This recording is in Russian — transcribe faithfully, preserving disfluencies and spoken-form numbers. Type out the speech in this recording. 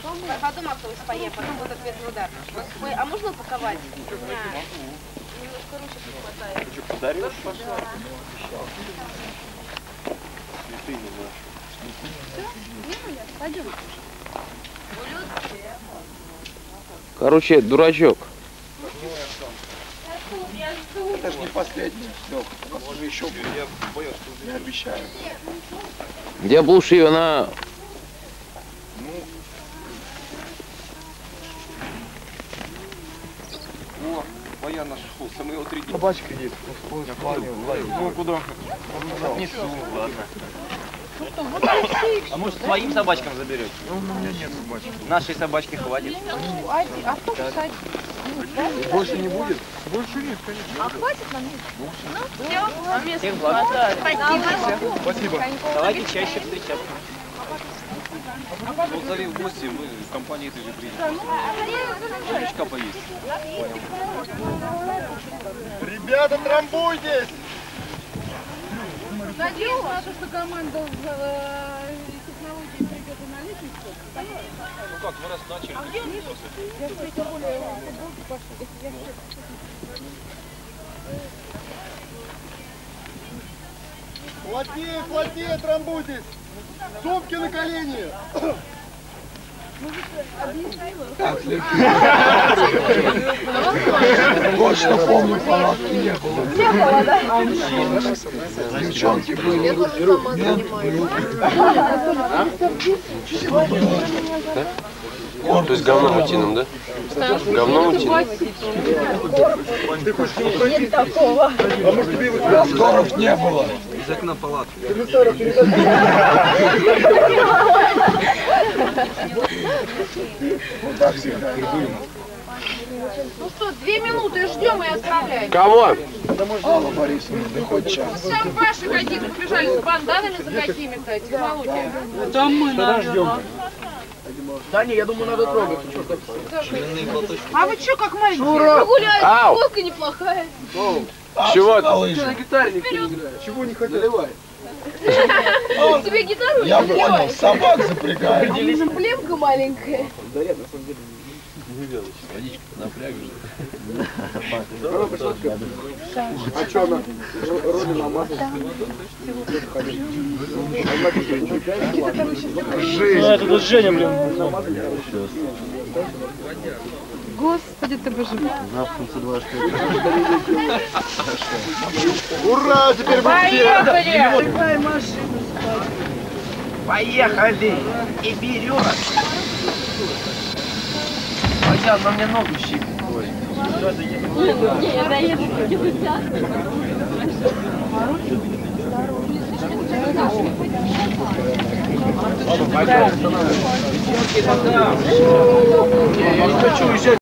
Потом автобус поехал, потом будет ответный удар. Ой, а можно упаковать? Немножко ручек не хватает. Ты что, подаришь? Пошла. Цветы не наши. Все? Пойдем. Короче, дурачок. Это же не последний. Все, уже еще я боюсь, что не обещаю. Я буши на. Ну. О, моя нашел. Самый три дня. Собачка есть. Ну куда? Отнесу. Ладно. А может своим собачкам заберете? Ну, у меня нет собачек. Нашей собачки хватит. А кто кстати? Больше не будет? Больше нет, конечно. А хватит нам? Ну, все. А место Всем благодарю. Спасибо. Спасибо. Давайте чаще встречаться. Вот зови в гости, мы в компании этой же приедем. Коньячка поесть. Ребята, трамбуйтесь! Надеюсь, что команда технологии придет и на лестницу. Ну как, мы раз начали. Я тем более футболки пошла. Плотнее, плотнее трамбуйтесь! Сумки на колени! Вот что помню, палатки не было. Не было, да? Девчонки были. Я тоже сама занимаюсь. То есть говном утиным, да? Говном утиным. Нет такого. Повторов не было. Из окна палатки. Ну что, две минуты ждем и отправляем. Кого? Алла Борисовна, да хоть час. Там ваши какие-то побежали с банданами за какими-то технологиями. Да не, я думаю, надо трогать. А вы что, как маленькие? Погуляете, Ау! водка неплохая. Чего? На лыжи. Чего не хотел? Наливай. Тебе гитару Я не понял, наливай. собак запрягают. Эмблемка маленькая. Водичка напрягешь. А что она? Родина масло. Жизнь. Это тут Женя, блин. Господи, ты боже мой. Ура, теперь вы все. Поехали! Поехали! И берет! Хотя на мне ногу щипит. Я доеду, не Я не хочу уезжать.